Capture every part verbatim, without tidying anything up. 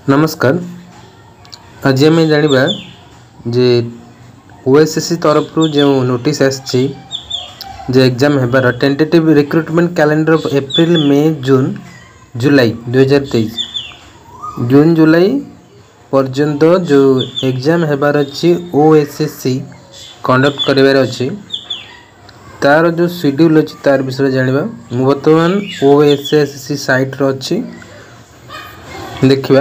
नमस्कार। आज आम जाना जे ओएसएससी तरफ जो नोटिस आसी एग्जाम हेबार tentative recruitment calendar of April May June July दुई हजार तेईस जून जुलाई पर्यंत जो एग्जाम हेबार अच्छी ओएसएससी कंडक्ट करिवार अच्छी तार जो शेड्यूल अच्छी तार विषय जाना बर्तमान ओएसएससी साइट रो अच्छी देखिबा।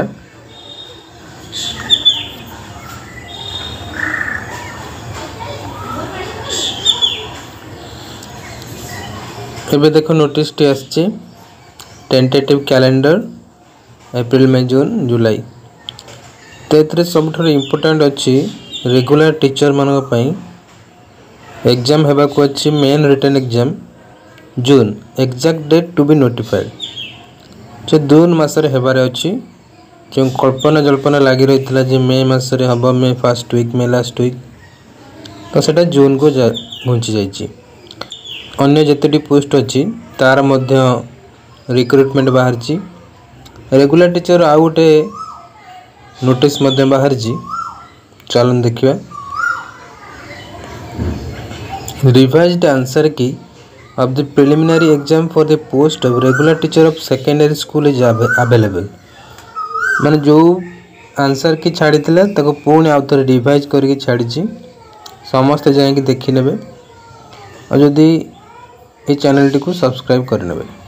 एबे देखो नोटिस टी आछि tentative calendar April May June July तो एतरे सबठार इम्पोर्टेंट अच्छी रेगुलर टीचर मान एग्जाम हेबा को अच्छी main written exam June exact date to be notified जो जून मसरे हेबार अच्छी जो कल्पना जल्पना लगी रही जे मे मसरे हम May first week May last week तो सेटा जून को घुंची जाइए। अन्य जिते पोस्ट अच्छी तार मध्य रिक्रुटमेंट बाहर रेगुलर टीचर आउ गोटे नोटिस मध्य बाहर चलन देखिए। Revised answer key of the preliminary exam for the post of regular teacher of secondary school is available माने जो आंसर की छाड़ी ताको पुणी आउ थे रिवाइज करके छाड़ी समस्ते जाएंगे देखी नेबे और जदि ये चैनल टी को सब्सक्राइब कर नेबे।